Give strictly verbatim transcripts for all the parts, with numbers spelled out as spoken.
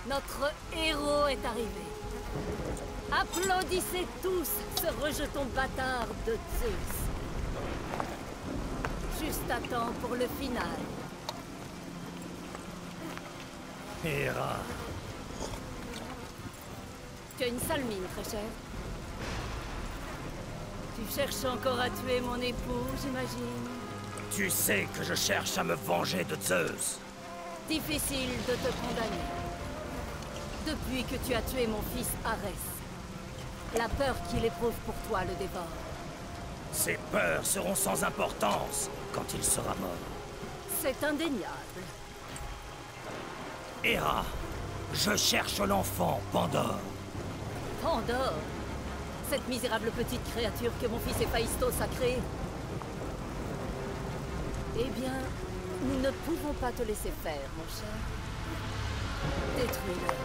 Notre héros est arrivé. Applaudissez tous ce rejeton bâtard de Zeus. Juste à temps pour le final. Héra. Tu as une sale mine, très chère. Tu cherches encore à tuer mon époux, j'imagine. Tu sais que je cherche à me venger de Zeus. Difficile de te condamner. Depuis que tu as tué mon fils Arès, la peur qu'il éprouve pour toi le dévore. Ces peurs seront sans importance quand il sera mort. C'est indéniable. Héra, je cherche l'enfant Pandore. Pandore, cette misérable petite créature que mon fils Héphaïstos a créée. Eh bien, nous ne pouvons pas te laisser faire, mon cher. Détruis-le.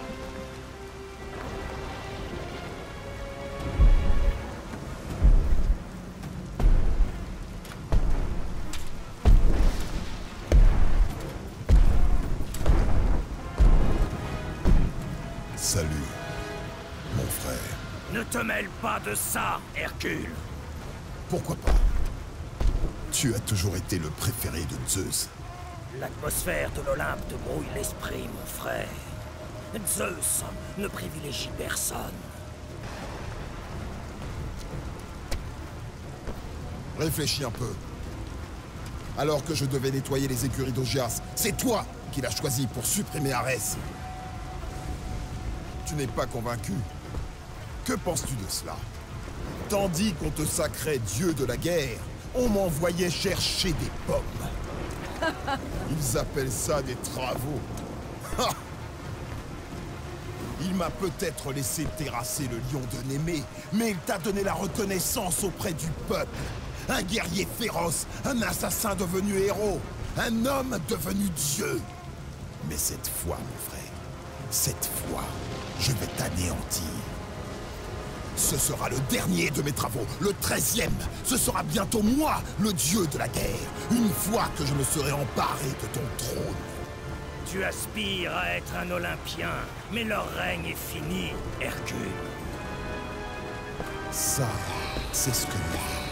Salut, mon frère. Ne te mêle pas de ça, Hercule. Pourquoi pas? Tu as toujours été le préféré de Zeus. L'atmosphère de l'Olympe te brouille l'esprit, mon frère. Zeus ne privilégie personne. Réfléchis un peu. Alors que je devais nettoyer les écuries d'Augias, c'est toi qui l'as choisi pour supprimer Arès. Tu n'es pas convaincu. Que penses-tu de cela? Tandis qu'on te sacrait dieu de la guerre, on m'envoyait chercher des pommes. Ils appellent ça des travaux. Ha! Il m'a peut-être laissé terrasser le lion de Némée, mais il t'a donné la reconnaissance auprès du peuple. Un guerrier féroce, un assassin devenu héros, un homme devenu dieu. Mais cette fois, mon frère, cette fois, je vais t'anéantir. Ce sera le dernier de mes travaux, le treizième. Ce sera bientôt moi, le dieu de la guerre, une fois que je me serai emparé de ton trône. Tu aspires à être un Olympien, mais leur règne est fini, Hercule. Ça, c'est ce que nous